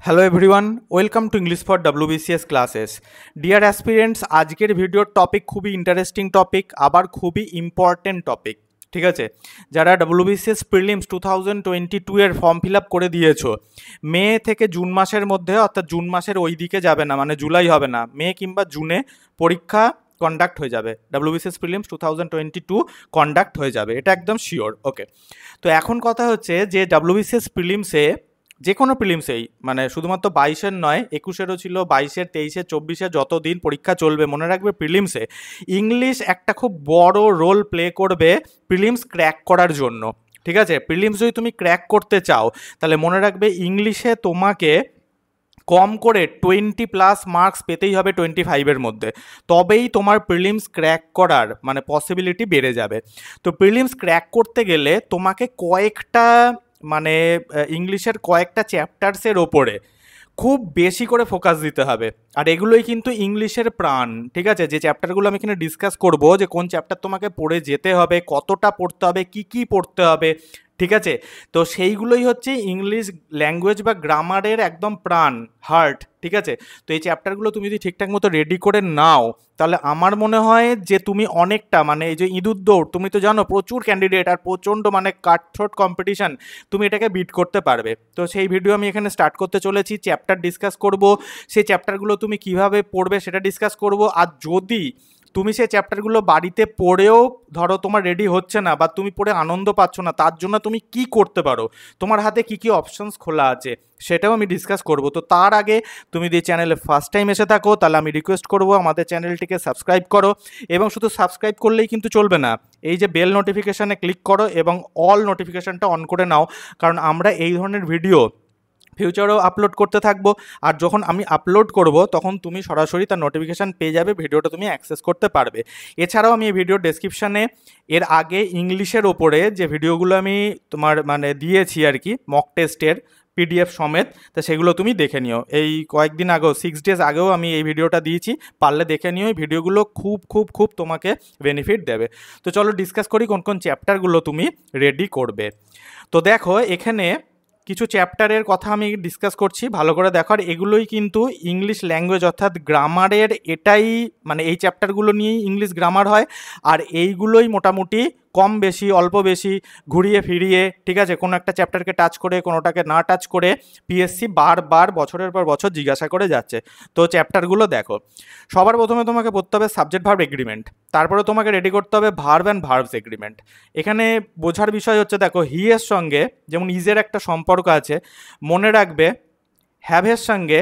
Hello everyone, welcome to English for WBCS classes. Dear aspirants, আজকের ভিডিওর topic খুবই interesting topic, আবার খুবই ইম্পর্টেন্ট টপিক। ঠিক আছে, যারা WBCS প্রিলিমস 2022 এর ফর্ম ফিল আপ করে দিয়েছো, মে থেকে জুন মাসের মধ্যে, অর্থাৎ জুন মাসের ওই দিকে যাবে না, মানে জুলাই হবে না, মে কিংবা জুনে পরীক্ষা কন্ডাক্ট হয়ে যাবে। WBCS প্রিলিমস 2022 কন্ডাক্ট হয়ে যাবে, এটা একদম শিওর। ওকে, তো এখন কথা হচ্ছে যে WBCS প্রিলিমসে, যে কোনো প্রিলিমসেই, মানে শুধুমাত্র 22-এর নয়, 21-এরও ছিল, 22-এর, 23-এর, 24-এর, যতদিন পরীক্ষা চলবে, মনে রাখবে প্রিলিমসে ইংলিশ একটা খুব বড় রোল প্লে করবে প্রিলিমস ক্র্যাক করার জন্য। ঠিক আছে, প্রিলিমস যদি তুমি ক্র্যাক করতে চাও তাহলে মনে রাখবে ইংলিশে তোমাকে কম করে 20+ মার্কস পেতেই হবে 25-এর মধ্যে, তবেই তোমার প্রিলিমস ক্র্যাক করার মানে পসিবিলিটি বেড়ে যাবে। তো প্রিলিমস ক্র্যাক করতে গেলে তোমাকে কয়েকটা মানে ইংলিশের কয়েকটা চ্যাপ্টার্সের ওপরে খুব বেশি করে ফোকাস দিতে হবে, আর এগুলোই কিন্তু ইংলিশের প্রাণ। ঠিক আছে, যে চ্যাপ্টারগুলো আমি এখানে ডিসকাস করব, যে কোন চ্যাপ্টার তোমাকে পড়ে যেতে হবে, কতটা পড়তে হবে, কি পড়তে হবে, ঠিক আছে, তো সেইগুলোই হচ্ছে ইংলিশ ল্যাঙ্গুয়েজ বা গ্রামারের একদম প্রাণ, হার্ট। ঠিক আছে, তো এই চ্যাপ্টারগুলো তুমি যদি ঠিকঠাক মতো রেডি করে নাও, তাহলে আমার মনে হয় যে তুমি অনেকটা, মানে এই যে ইঁদুর দৌড়, তুমি তো জানো প্রচুর ক্যান্ডিডেট আর প্রচণ্ড মানে কাটথ্রোট কম্পিটিশান, তুমি এটাকে বিট করতে পারবে। তো সেই ভিডিও আমি এখানে স্টার্ট করতে চলেছি, চ্যাপ্টার ডিসকাস করব, সেই চ্যাপ্টারগুলো তুমি কিভাবে পড়বে সেটা ডিসকাস করব। আর যদি তুমি সেই চ্যাপ্টারগুলো বাড়িতে পড়েও ধরো তোমার রেডি হচ্ছে না, বা তুমি পড়ে আনন্দ পাচ্ছ না, তার জন্য তুমি কি করতে পারো, তোমার হাতে কি অপশনস খোলা আছে, সেটাও আমি ডিসকাস করব। তো তার আগে তুমি যদি চ্যানেলে ফার্স্ট টাইম এসে থাকো, তাহলে আমি রিকোয়েস্ট করব আমাদের চ্যানেলটিকে সাবস্ক্রাইব করো, এবং শুধু সাবস্ক্রাইব করলেই কিন্তু চলবে না, এই যে বেল নোটিফিকেশানে ক্লিক করো এবং অল নোটিফিকেশানটা অন করে নাও, কারণ আমরা এই ধরনের ভিডিও ফিউচারেও আপলোড করতে থাকবো, আর যখন আমি আপলোড করব তখন তুমি সরাসরি তার নোটিফিকেশান পেয়ে যাবে, ভিডিওটা তুমি অ্যাক্সেস করতে পারবে। এছাড়াও আমি এই ভিডিওর ডেসক্রিপশানে এর আগে ইংলিশের ওপরে যে ভিডিওগুলো আমি তোমার মানে দিয়েছি আর কি, মক টেস্টের PDF সমেত, তা সেগুলো তুমি দেখে নিও। এই কয়েকদিন আগেও 6 ডেজ আগেও আমি এই ভিডিওটা দিয়েছি, পারলে দেখে নিও। এই ভিডিওগুলো খুব তোমাকে বেনিফিট দেবে। তো চলো ডিসকাস করি কোন কোন চ্যাপ্টারগুলো তুমি রেডি করবে। তো দেখো, এখানে কিছু চ্যাপ্টারের কথা আমি ডিসকাস করছি, ভালো করে দেখো। আর এগুলোই কিন্তু ইংলিশ ল্যাঙ্গুয়েজ অর্থাৎ গ্রামারের, এটাই মানে এই চ্যাপ্টারগুলো নিয়েই ইংলিশ গ্রামার হয়, আর এইগুলোই মোটামুটি কম বেশি অল্প বেশি ঘুরিয়ে ফিরিয়ে, ঠিক আছে, কোনো একটা চ্যাপ্টারকে টাচ করে কোনোটাকে না টাচ করে পিএসসি বারবার বছরের পর বছর জিজ্ঞাসা করে যাচ্ছে। তো চ্যাপ্টারগুলো দেখো, সবার প্রথমে তোমাকে পড়তে হবে সাবজেক্ট ভার্ব এগ্রিমেন্ট, তারপরে তোমাকে রেডি করতে হবে ভার্ব অ্যান্ড ভার্বস এগ্রিমেন্ট। এখানে বোঝার বিষয় হচ্ছে, দেখো হি-এর সঙ্গে যেমন ইজের একটা সম্পর্ক আছে, মনে রাখবে হ্যাভের সঙ্গে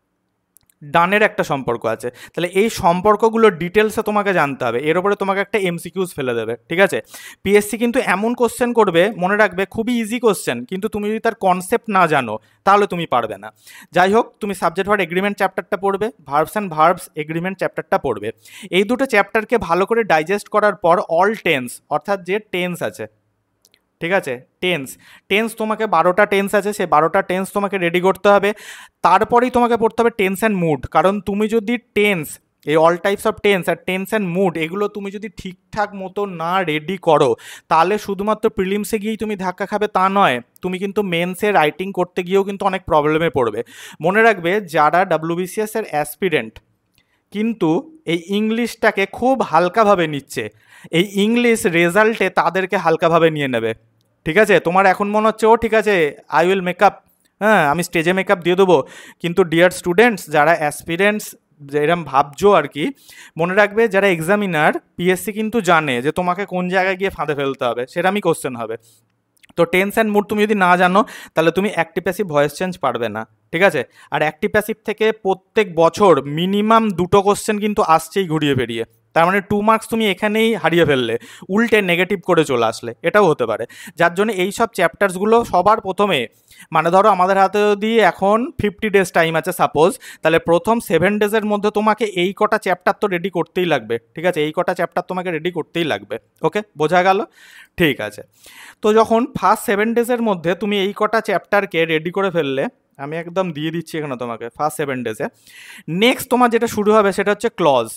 ডানের একটা সম্পর্ক আছে, তাহলে এই সম্পর্কগুলো ডিটেলসে তোমাকে জানতে হবে, এর উপরে তোমাকে একটা MCQs ফেলে দেবে। ঠিক আছে, পিএসসি কিন্তু এমন কোশ্চেন করবে, মনে রাখবে খুবই ইজি কোশ্চেন, কিন্তু তুমি যদি তার কনসেপ্ট না জানো তাহলে তুমি পারবে না। যাই হোক, তুমি সাবজেক্ট ভার্ব এগ্রিমেন্ট চ্যাপ্টারটা পড়বে, ভার্বস অ্যান্ড ভার্বস এগ্রিমেন্ট চ্যাপ্টারটা পড়বে। এই দুটো চ্যাপ্টারকে ভালো করে ডাইজেস্ট করার পর অল টেন্স, অর্থাৎ যে টেন্স আছে, ঠিক আছে, টেন্স তোমাকে 12টা টেন্স আছে, সেই 12টা টেন্স তোমাকে রেডি করতে হবে। তারপরেই তোমাকে পড়তে হবে টেন্স অ্যান্ড মুড, কারণ তুমি যদি টেন্স, এই অল টাইপস অফ টেন্স আর টেন্স অ্যান্ড মুড, এগুলো তুমি যদি ঠিকঠাক মতো না রেডি করো, তাহলে শুধুমাত্র প্রিলিমসে গিয়েই তুমি ধাক্কা খাবে তা নয়, তুমি কিন্তু মেন্সে রাইটিং করতে গিয়েও কিন্তু অনেক প্রবলেমে পড়বে। মনে রাখবে যারা WBCS এর অ্যাসপিরেন্ট কিন্তু এই ইংলিশটাকে খুব হালকাভাবে নিচ্ছে, এই ইংলিশ রেজাল্টে তাদেরকে হালকাভাবে নিয়ে নেবে। ঠিক আছে, তোমার এখন মনে হচ্ছে ও ঠিক আছে, আই উইল মেকআপ, হ্যাঁ আমি স্টেজে মেকআপ দিয়ে দেবো, কিন্তু ডিয়ার স্টুডেন্টস, যারা অ্যাসপিরেন্টস এরম ভাবছো আর কি, মনে রাখবে যারা এক্সামিনার, পিএসসি কিন্তু জানে যে তোমাকে কোন জায়গায় গিয়ে ফাঁদে ফেলতে হবে, সেরকমই কোশ্চেন হবে। তো টেন্স অ্যান্ড মুড তুমি যদি না জানো, তাহলে তুমি অ্যাক্টিভ প্যাসিভ ভয়েস চেঞ্জ পারবে না। ঠিক আছে, আর অ্যাক্টিভ প্যাসিভ থেকে প্রত্যেক বছর মিনিমাম 2টো কোশ্চেন কিন্তু আসছেই ঘুরিয়ে বেরিয়ে, তার মানে 2 মার্কস তুমি এখানেই হারিয়ে ফেললে, উল্টে নেগেটিভ করে চলে আসলে, এটাও হতে পারে। যার জন্য এই সব চ্যাপ্টার্সগুলো সবার প্রথমে, মানে ধরো আমাদের হাতে যদি এখন 50 ডেজ টাইম আছে সাপোজ, তাহলে প্রথম 7 ডেজের মধ্যে তোমাকে এই কটা চ্যাপ্টার তো রেডি করতেই লাগবে। ঠিক আছে, এই কটা চ্যাপ্টার তোমাকে রেডি করতেই লাগবে। ওকে, বোঝা গেল? ঠিক আছে, তো যখন ফার্স্ট 7 ডেজের মধ্যে তুমি এই কটা চ্যাপ্টারকে রেডি করে ফেললে, আমি একদম দিয়ে দিচ্ছি এখানে তোমাকে ফার্স্ট 7 ডেজে, নেক্সট তোমার যেটা শুরু হবে সেটা হচ্ছে ক্লজ।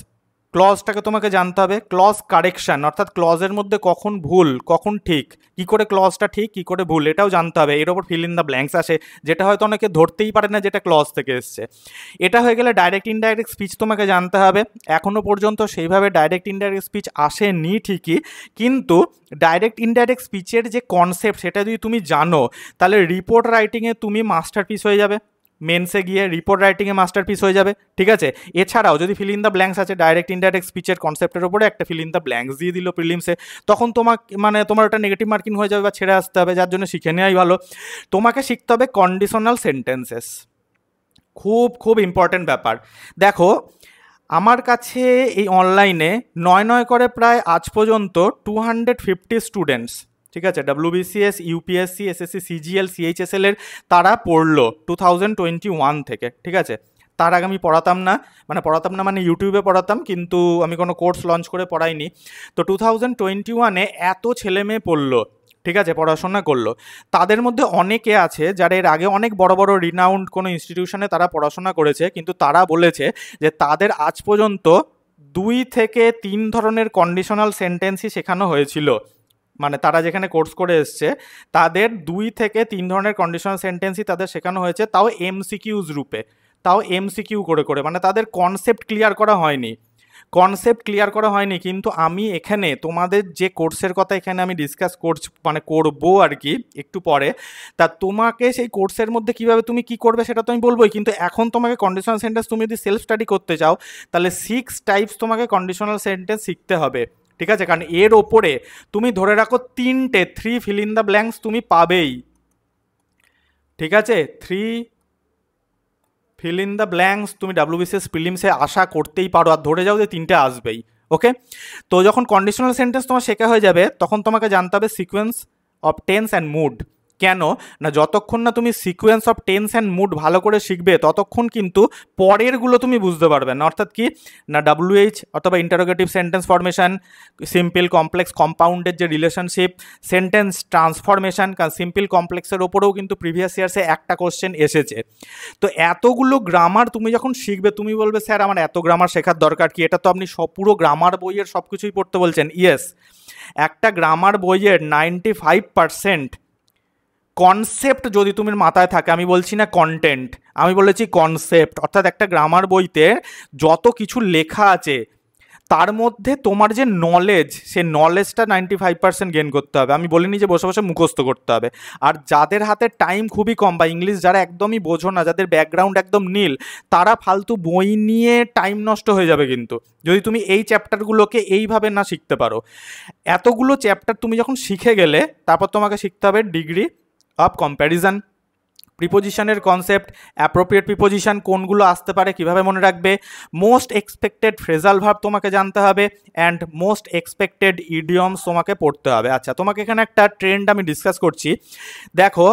ক্লজটাকে তোমাকে জানতে হবে, ক্লজ কারেকশন অর্থাৎ ক্লজের মধ্যে কখন ভুল কখন ঠিক, কি করে ক্লজটা ঠিক কি করে ভুল এটাও জানতে হবে। এর ওপর ফিল ইন দ্য ব্ল্যাঙ্কস আসে, যেটা হয়তো অনেকে ধরতেই পারে না যেটা ক্লজ থেকে এসছে। এটা হয়ে গেলে ডাইরেক্ট ইনডাইরেক্ট স্পিচ তোমাকে জানতে হবে। এখনও পর্যন্ত সেইভাবে ডাইরেক্ট ইনডাইরেক্ট স্পিচ আসেনি ঠিকই, কিন্তু ডাইরেক্ট ইনডাইরেক্ট স্পিচের যে কনসেপ্ট সেটা যদি তুমি জানো তাহলে রিপোর্ট রাইটিংয়ে তুমি মাস্টারপিস হয়ে যাবে, মেন্সে গিয়ে রিপোর্ট রাইটিংয়ে মাস্টারপিস হয়ে যাবে, ঠিক আছে। এছাড়াও যদি ফিল ইন দ্য ব্ল্যাঙ্কস আছে ডাইরেক্ট ইনডাইরেক্ট স্পিচের কনসেপ্টের উপরে একটা ফিল ইন দ্য ব্ল্যাঙ্কস দিয়ে দিল প্রিলিমসে, তখন তোমার ওটা নেগেটিভ মার্কিং হয়ে যাবে বা ছেড়ে আসতে হবে, যার জন্য শিখে নেওয়াই ভালো। তোমাকে শিখতে হবে কন্ডিশনাল সেন্টেন্সেস, খুব খুব ইম্পর্টেন্ট ব্যাপার। দেখো আমার কাছে এই অনলাইনে 9 করে প্রায় আজ পর্যন্ত 250 স্টুডেন্টস, ঠিক আছে, WBCS UPSC SSC CGL CHSL এর তারা পড়লো 2021 থেকে, ঠিক আছে। তার আগে আমি পড়াতাম না মানে ইউটিউবে পড়াতাম, কিন্তু আমি কোনো কোর্স লঞ্চ করে পড়াইনি। তো 2021-এ এত ছেলে মেয়ে পড়লো, ঠিক আছে, পড়াশোনা করলো। তাদের মধ্যে অনেকে আছে যারা এর আগে অনেক বড় বড় রিনাউন্ড কোনো ইনস্টিটিউশনে তারা পড়াশোনা করেছে, কিন্তু তারা বলেছে যে তাদের আজ পর্যন্ত 2 থেকে 3 ধরনের কন্ডিশনাল সেন্টেন্সই শেখানো হয়েছিল। মানে তারা যেখানে কোর্স করে এসছে তাদের 2 থেকে 3 ধরনের কন্ডিশনাল সেন্টেন্সই তাদের শেখানো হয়েছে, তাও MCQs রূপে, তাও MCQ করে করে, মানে তাদের কনসেপ্ট ক্লিয়ার করা হয়নি। কিন্তু আমি এখানে তোমাদের যে কোর্সের কথা এখানে আমি ডিসকাস করবো আর কি একটু পরে, তা তোমাকে সেই কোর্সের মধ্যে কিভাবে তুমি কি করবে সেটা তো আমি বলবোই, কিন্তু এখন তোমাকে কন্ডিশনাল সেন্টেন্স তুমি যদি সেলফ স্টাডি করতে চাও তাহলে 6 টাইপস তোমাকে কন্ডিশনাল সেন্টেন্স শিখতে হবে, ঠিক আছে। কারণ এর ওপরে তুমি ধরে রাখো 3 ফিল ইন দ্য ব্ল্যাঙ্কস তুমি পাবেই, ঠিক আছে। 3 ফিল ইন দ্য ব্ল্যাঙ্কস তুমি WBCS প্রিলিমসে আশা করতেই পারো, আর ধরে যাও যে 3টে আসবেই, ওকে। তো যখন কন্ডিশনাল সেন্টেন্স তোমার শেখা হয়ে যাবে তখন তোমাকে জানতে হবে sequence of tense and mood. কেন না, যতক্ষণ না তুমি sequence of tense and mood ভালো করে শিখবে ততক্ষণ কিন্তু পরেরগুলো তুমি বুঝতে পারবে না। অর্থাৎ কি না, WH অথবা interrogative sentence formation, simple complex কম্পাউন্ডের যে রিলেশনশিপ, সেন্টেন্স ট্রান্সফরমেশন, কারণ সিম্পল কমপ্লেক্সের ওপরেও কিন্তু প্রিভিয়াস ইয়ার্সে একটা কোশ্চেন এসেছে। তো এতগুলো গ্রামার তুমি যখন শিখবে তুমি বলবে স্যার আমার এত গ্রামার শেখার দরকার কি, এটা তো আপনি পুরো গ্রামার বইয়ের সব কিছুই পড়তে বলছেন। ইয়েস, একটা গ্রামার বইয়ের 95% কনসেপ্ট যদি তুমি মাথায় থাকে, আমি বলছি না কন্টেন্ট, আমি বলেছি কনসেপ্ট, অর্থাৎ একটা গ্রামার বইতে যত কিছু লেখা আছে তার মধ্যে তোমার যে নলেজ, সে নলেজটা 95% গেইন করতে হবে। আমি বলিনি যে বসে বসে মুখস্থ করতে হবে। আর যাদের হাতে টাইম খুবই কম বা ইংলিশ যারা একদমই বোঝো না, যাদের ব্যাকগ্রাউন্ড একদম নীল, তারা ফালতু বই নিয়ে টাইম নষ্ট হয়ে যাবে কিন্তু যদি তুমি এই চ্যাপ্টারগুলোকে এইভাবে না শিখতে পারো। এতগুলো চ্যাপ্টার তুমি যখন শিখে গেলে তারপর তোমাকে শিখতে হবে ডিগ্রি অফ কম্প্যারিজন, প্রিপোজিশনের কনসেপ্ট, অ্যাপ্রোপ্রিয়েট প্রিপোজিশন কোনগুলো আসতে পারে কিভাবে মনে রাখবে, মোস্ট এক্সপেক্টেড ফ্রেজাল ভার্ব তোমাকে জানতে হবে, অ্যান্ড মোস্ট এক্সপেক্টেড ইডিয়মস তোমাকে পড়তে হবে। আচ্ছা, তোমাকে এখানে একটা ট্রেন্ড আমি ডিসকাস করছি। দেখো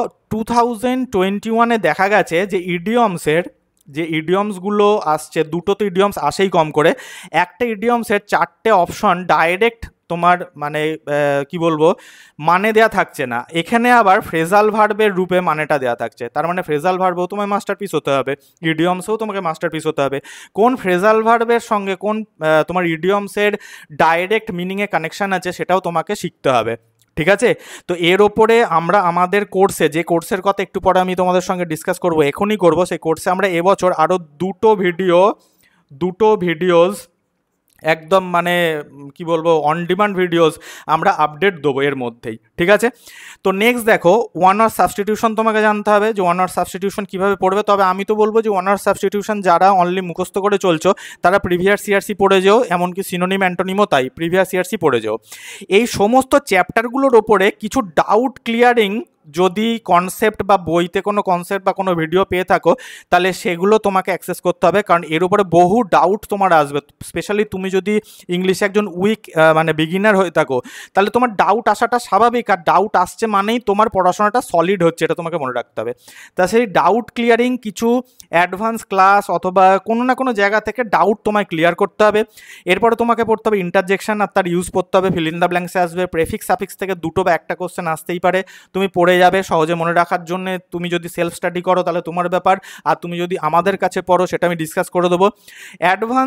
2021-এ দেখা গেছে যে যে ইডিয়মসগুলো আসছে, দুটো তো ইডিয়মস আসেই কম করে, একটা ইডিয়মসের 4টে অপশন ডাইরেক্ট তোমার মানে কি বলবো মানে দেয়া থাকছে না, এখানে আবার ফ্রেজাল ভার্বের রূপে মানেটা দেয়া থাকছে। তার মানে ফ্রেজাল ভার্বও তোমায় মাস্টারপিস হতে হবে, ইডিয়মসেও তোমাকে মাস্টারপিস হতে হবে। কোন ফ্রেজাল ভার্বের সঙ্গে কোন তোমার ইডিয়মসের ডাইরেক্ট মিনিংয়ে কানেকশান আছে সেটাও তোমাকে শিখতে হবে, ঠিক আছে। তো এর ওপরে আমরা আমাদের কোর্সে, যে কোর্সের কথা একটু পরে আমি তোমাদের সঙ্গে ডিসকাস করবো, এখনই করবো, সেই কোর্সে আমরা এবছর আরও দুটো ভিডিওস একদম মানে কি বলবো অন ডিমান্ড ভিডিওস আমরা আপডেট দেবো এর মধ্যেই, ঠিক আছে। তো নেক্সট দেখো ওয়ান ওয়ার্ড সাবস্টিটিউশন তোমাকে জানতে হবে যে ওয়ান ওয়ার্ড সাবস্টিটিউশন কীভাবে পড়বে। তবে আমি তো বলবো যে ওয়ান ওয়ার্ড সাবস্টিটিউশন যারা অনলি মুখস্থ করে চলছো তারা প্রিভিয়াস সিআরসি পড়ে যেও, এমনকি সিনোনিম অ্যান্টোনিমও তাই, প্রিভিয়াস সিআরসি পড়ে যেও। এই সমস্ত চ্যাপ্টারগুলোর ওপরে কিছু ডাউট ক্লিয়ারিং যদি কনসেপ্ট বা বইতে কোনো কনসেপ্ট বা কোনো ভিডিও পেয়ে থাকো তাহলে সেগুলো তোমাকে অ্যাক্সেস করতে হবে, কারণ এর উপরে বহু ডাউট তোমার আসবে। স্পেশালি তুমি যদি ইংলিশে একজন উইক মানে বিগিনার হয়ে থাকো তাহলে তোমার ডাউট আসাটা স্বাভাবিক, আর ডাউট আসছে মানেই তোমার পড়াশোনাটা সলিড হচ্ছে, এটা তোমাকে মনে রাখতে হবে। তা সেই ডাউট ক্লিয়ারিং কিছু অ্যাডভান্স ক্লাস অথবা কোনো না কোনো জায়গা থেকে ডাউট তোমায় ক্লিয়ার করতে হবে। এরপরে তোমাকে পড়তে হবে ইন্টারজেকশন আর তার ইউজ পড়তে হবে, ফিল ইন দ্য ব্ল্যাঙ্কসে আসবে, প্রেফিক্স সাফিক্স থেকে দুটো বা একটা কোশ্চেন আসতেই পারে, তুমি পড়ে যাবে সহজে মনে রাখার জন্য। তুমি যদি সেলফ স্টাডি করো তাহলে তোমার ব্যাপার, আর তুমি যদি আমাদের কাছে পড়ো সেটা আমি ডিসকাস করে দেবো। অ্যাডভান্স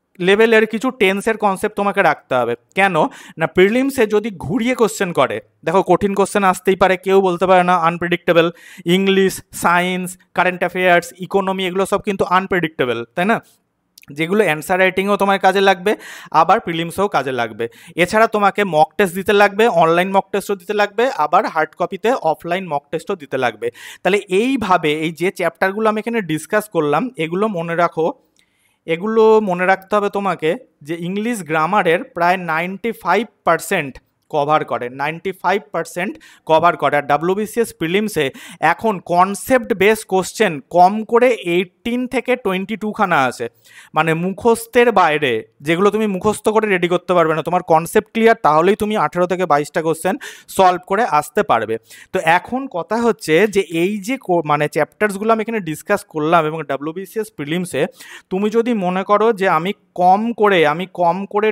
লেভেলের কিছু টেন্সের কনসেপ্ট তোমাকে রাখতে হবে। কেন না, প্রিলিমসে যদি ঘুরিয়ে কোশ্চেন করে, দেখো কঠিন কোশ্চেন আসতেই পারে, কেউ বলতে পারে না, unpredictable. English, science, current affairs, economy, এগুলো সব কিন্তু আনপ্রেডিক্টেবল, তাই না? যেগুলো অ্যান্সার রাইটিংও তোমার কাজে লাগবে, আবার প্রিলিমসেও কাজে লাগবে। এছাড়া তোমাকে মক টেস্ট দিতে লাগবে, অনলাইন মক টেস্টও দিতে লাগবে, আবার হার্ড কপিতে অফলাইন মক টেস্টও দিতে লাগবে। তাহলে এইভাবে এই যে চ্যাপ্টারগুলো আমি এখানে ডিসকাস করলাম, এগুলো মনে রাখো, এগুলো মনে রাখতে হবে তোমাকে যে ইংলিশ গ্রামারের প্রায় 95% কভার করে, 95% কভার করে। আর WBCS প্রিলিমসে এখন কনসেপ্ট বেস কোশ্চেন কম করে 18 থেকে 22 খানা আছে, মানে মুখস্থের বাইরে, যেগুলো তুমি মুখস্থ করে রেডি করতে পারবে না। তোমার কনসেপ্ট ক্লিয়ার, তাহলেই তুমি 18 থেকে 22টা কোশ্চেন সলভ করে আসতে পারবে। তো এখন কথা হচ্ছে যে এই যে মানে চ্যাপ্টার্সগুলো আমি এখানে ডিসকাস করলাম এবং WBCS প্রিলিমসে তুমি যদি মনে করো যে আমি কম করে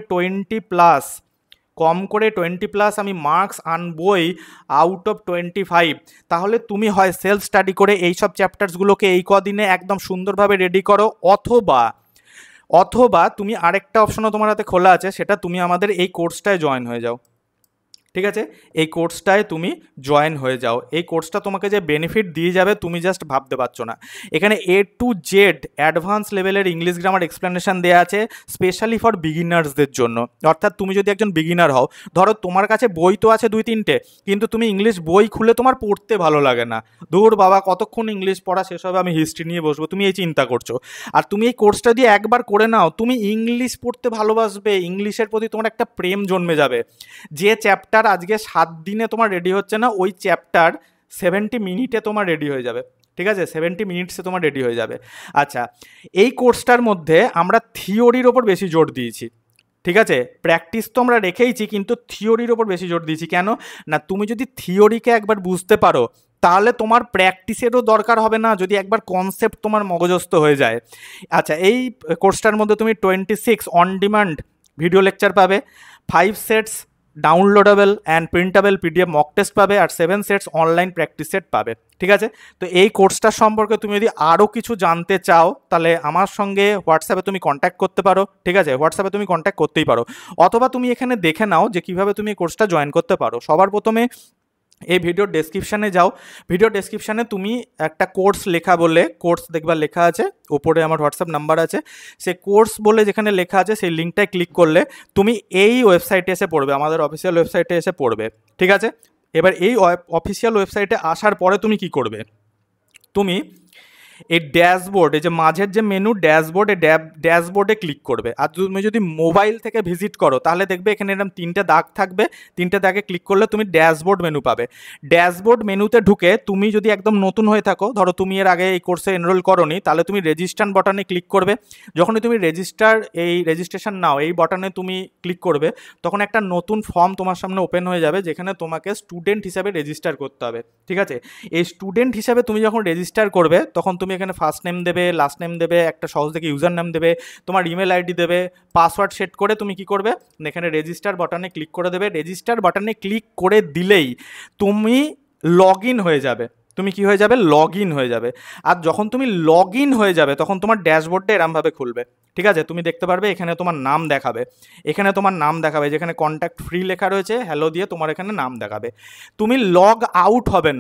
20 প্লাস আমি মার্কস আনবই আউট অফ 25, তাহলে তুমি হয় সেলফ স্টাডি করে এইসব চ্যাপ্টার্সগুলোকে এই কদিনে একদম সুন্দরভাবে রেডি করো, অথবা তুমি আরেকটা অপশনও তোমার হাতে খোলা আছে, সেটা তুমি আমাদের এই কোর্সটায় জয়েন হয়ে যাও। ঠিক আছে, এই কোর্সটায় তুমি জয়েন হয়ে যাও। এই কোর্সটা তোমাকে যে বেনিফিট দিয়ে যাবে তুমি জাস্ট ভাবতে পারছো না। এখানে A to Z অ্যাডভান্স লেভেলের ইংলিশ গ্রামার এক্সপ্লেনেশন দেওয়া আছে স্পেশালি ফর বিগিনার্সদের জন্য। অর্থাৎ তুমি যদি একজন বিগিনার হও, ধরো তোমার কাছে বই তো আছে 2-3টে, কিন্তু তুমি ইংলিশ বই খুলে তোমার পড়তে ভালো লাগে না, দূর বাবা কতক্ষণ ইংলিশ পড়া শেষ হবে, আমি হিস্ট্রি নিয়ে বসবো, তুমি এই চিন্তা করছো। আর তুমি এই কোর্সটা দিয়ে একবার করে নাও, তুমি ইংলিশ পড়তে ভালোবাসবে, ইংলিশের প্রতি তোমার একটা প্রেম জন্মে যাবে। যে চ্যাপ্টার আজকে 7 দিনে তোমার রেডি হচ্ছে না, ওই চ্যাপ্টার 70 মিনিটে তোমার রেডি হয়ে যাবে। ঠিক আছে, 70 মিনিটসে তোমার রেডি হয়ে যাবে। আচ্ছা, এই কোর্সটার মধ্যে আমরা থিওরির ওপর বেশি জোর দিয়েছি। ঠিক আছে, প্র্যাকটিস তো আমরা রেখেইছি, কিন্তু থিওরির ওপর বেশি জোর দিয়েছি। কেন না, তুমি যদি থিওরিকে একবার বুঝতে পারো, তাহলে তোমার প্র্যাকটিসেরও দরকার হবে না, যদি একবার কনসেপ্ট তোমার মগজস্থ হয়ে যায়। আচ্ছা, এই কোর্সটার মধ্যে তুমি 26 অন ডিমান্ড ভিডিও লেকচার পাবে, 5 sets downloadable and printable PDF mock test পাবে, আর 7 সেটস অনলাইন প্র্যাকটিস সেট পাবে। ঠিক আছে, তো এই কোর্সটার সম্পর্কে তুমি যদি আরও কিছু জানতে চাও, তাহলে আমার সঙ্গে হোয়াটসঅ্যাপে তুমি কন্ট্যাক্ট করতে পারো। ঠিক আছে, হোয়াটসঅ্যাপে তুমি কন্ট্যাক্ট করতেই পারো, অথবা তুমি এখানে দেখে নাও যে কীভাবে তুমি এই কোর্সটা জয়েন করতে পারো। সবার প্রথমে এই ভিডিওর ডেসক্রিপশানে যাও, ভিডিও ডেসক্রিপশানে তুমি একটা কোর্স লেখা বলে কোর্স দেখবার লেখা আছে, ওপরে আমার হোয়াটসঅ্যাপ নাম্বার আছে, সেই কোর্স বলে যেখানে লেখা আছে সেই লিঙ্কটায় ক্লিক করলে তুমি এই ওয়েবসাইটে এসে পড়বে, আমাদের অফিসিয়াল ওয়েবসাইটে এসে পড়বে। ঠিক আছে, এবার এই অফিসিয়াল ওয়েবসাইটে আসার পরে তুমি কি করবে, তুমি এই ড্যাশবোর্ড, এই যে মাঝের যে মেনু ড্যাশবোর্ড, এই ড্যাশবোর্ডে ক্লিক করবে। আর তুমি যদি মোবাইল থেকে ভিজিট করো, তাহলে দেখবে এখানে এরকম 3টে দাগ থাকবে, 3টে দাগে ক্লিক করলে তুমি ড্যাশবোর্ড মেনু পাবে। ড্যাশবোর্ড মেনুতে ঢুকে তুমি যদি একদম নতুন হয়ে থাকো, ধরো তুমি এর আগে এই কোর্সে এনরোল করোনি, তাহলে তুমি রেজিস্ট্রেশন বাটনে ক্লিক করবে। যখনই তুমি রেজিস্ট্রেশন নাও এই বাটনে তুমি ক্লিক করবে, তখন একটা নতুন ফর্ম তোমার সামনে ওপেন হয়ে যাবে, যেখানে তোমাকে স্টুডেন্ট হিসাবে রেজিস্টার করতে হবে। ঠিক আছে, এই স্টুডেন্ট হিসাবে তুমি যখন রেজিস্টার করবে, তখন তুমি এখানে ফার্স্ট নেম দেবে, লাস্ট নেম দেবে, একটা সহজ থেকে ইউজার নেম দেবে, তোমার ইমেল আইডি দেবে, পাসওয়ার্ড সেট করে তুমি কি করবে, এখানে রেজিস্টার বাটনে ক্লিক করে দেবে। রেজিস্টার বাটনে ক্লিক করে দিলেই তুমি লগ ইন হয়ে যাবে। তুমি কি হয়ে যাবে, লগ ইন হয়ে যাবে। আর যখন তুমি লগ ইন হয়ে যাবে, তখন তোমার ড্যাশবোর্ডটা এরমভাবে খুলবে। ঠিক আছে, তুমি দেখতে পারবে এখানে তোমার নাম দেখাবে, যেখানে কন্ট্যাক্ট ফ্রি লেখা রয়েছে, হ্যালো দিয়ে তোমার এখানে নাম দেখাবে। তুমি লগ আউট হবে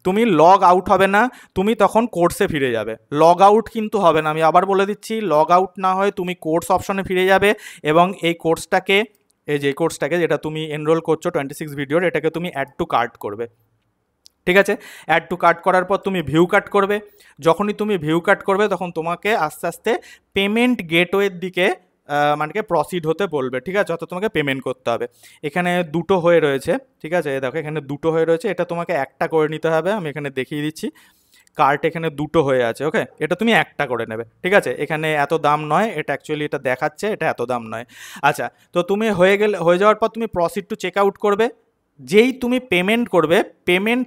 না, তুমি তখন কোর্সে ফিরে যাবে। লগ আউট কিন্তু হবে না, আমি আবার বলে দিচ্ছি, লগ আউট না হয়ে তুমি কোর্স অপশনে ফিরে যাবে এবং এই কোর্সটাকে যেটা তুমি এনরোল করছো 26 ভিডিওর, এটাকে তুমি অ্যাড টু কার্ট করবে। ঠিক আছে, অ্যাড টু কার্ট করার পর তুমি ভিউ কাট করবে। যখনই তুমি ভিউ কাট করবে, তখন তোমাকে আস্তে আস্তে পেমেন্ট গেটওয়ের দিকে মানে প্রসিড হতে বলবে। ঠিক আছে, অর্থাৎ তোমাকে পেমেন্ট করতে হবে। এখানে 2টো হয়ে রয়েছে। ঠিক আছে, দেখো এখানে 2টো হয়ে রয়েছে, এটা তোমাকে একটা করে নিতে হবে। আমি এখানে দেখিয়ে দিচ্ছি, কার্ট এখানে 2টো হয়ে আছে। ওকে, এটা তুমি একটা করে নেবে। ঠিক আছে, এখানে এত দাম নয়, এটা অ্যাকচুয়ালি এটা দেখাচ্ছে এটা এত দাম নয়। আচ্ছা, তো তুমি হয়ে যাওয়ার পর তুমি প্রসিড টু চেক আউট করবে। যেই তুমি পেমেন্ট করবে, পেমেন্ট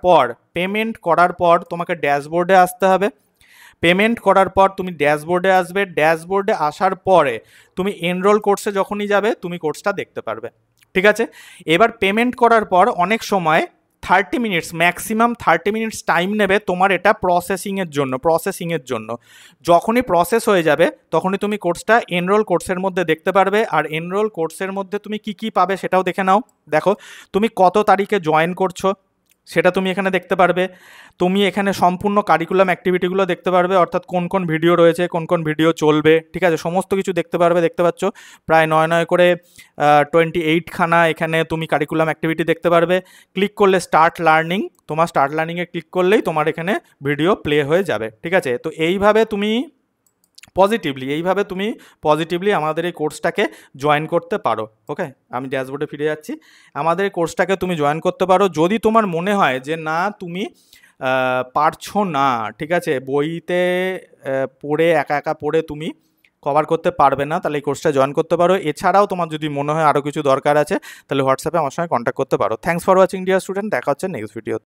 করার পর তোমাকে ড্যাশবোর্ডে আসতে হবে। পেমেন্ট করার পর তুমি ড্যাশবোর্ডে আসবে। ড্যাশবোর্ডে আসার পরে তুমি এনরোল কোর্সে যখনই যাবে, তুমি কোর্সটা দেখতে পারবে। ঠিক আছে, এবার পেমেন্ট করার পর অনেক সময় 30 মিনিটস, ম্যাক্সিমাম 30 মিনিটস টাইম নেবে তোমার এটা প্রসেসিংয়ের জন্য। যখনই প্রসেস হয়ে যাবে তখনই তুমি কোর্সটা এনরোল কোর্সের মধ্যে দেখতে পারবে। আর এনরোল কোর্সের মধ্যে তুমি কি পাবে সেটাও দেখে নাও। দেখো তুমি কত তারিখে জয়েন করছো সেটা তুমি এখানে দেখতে পারবে। তুমি এখানে সম্পূর্ণ কারিকুলাম অ্যাক্টিভিটিগুলো দেখতে পারবে, অর্থাৎ কোন কোন ভিডিও রয়েছে, কোন কোন ভিডিও চলবে, ঠিক আছে, সমস্ত কিছু দেখতে পারবে। দেখতে পাচ্ছ প্রায় 9 করে 28 খানা এখানে তুমি কারিকুলাম অ্যাক্টিভিটি দেখতে পারবে। ক্লিক করলে স্টার্ট লার্নিং, তোমার স্টার্ট লার্নিংয়ে ক্লিক করলেই তোমার এখানে ভিডিও প্লে হয়ে যাবে, ঠিক আছে। তো এইভাবে তুমি পজিটিভলি আমাদের এই কোর্সটাকে জয়েন করতে পারো। ওকে, আমি ড্যাশবোর্ডে ফিরে যাচ্ছি। আমাদের এই কোর্সটাকে তুমি জয়েন করতে পারো যদি তোমার মনে হয় যে না তুমি পারছো না, ঠিক আছে, বইতে পড়ে একা পড়ে তুমি কভার করতে পারবে না, তাহলে এই কোর্সটা জয়েন করতে পারো। এছাড়াও তোমার যদি মনে হয় আরও কিছু দরকার আছে তাহলে হোয়াটসঅ্যাপে আমার সঙ্গে কন্ট্যাক্ট করতে পারো। Thanks for watching dear student, দেখা হচ্ছে নেক্সট ভিডিও।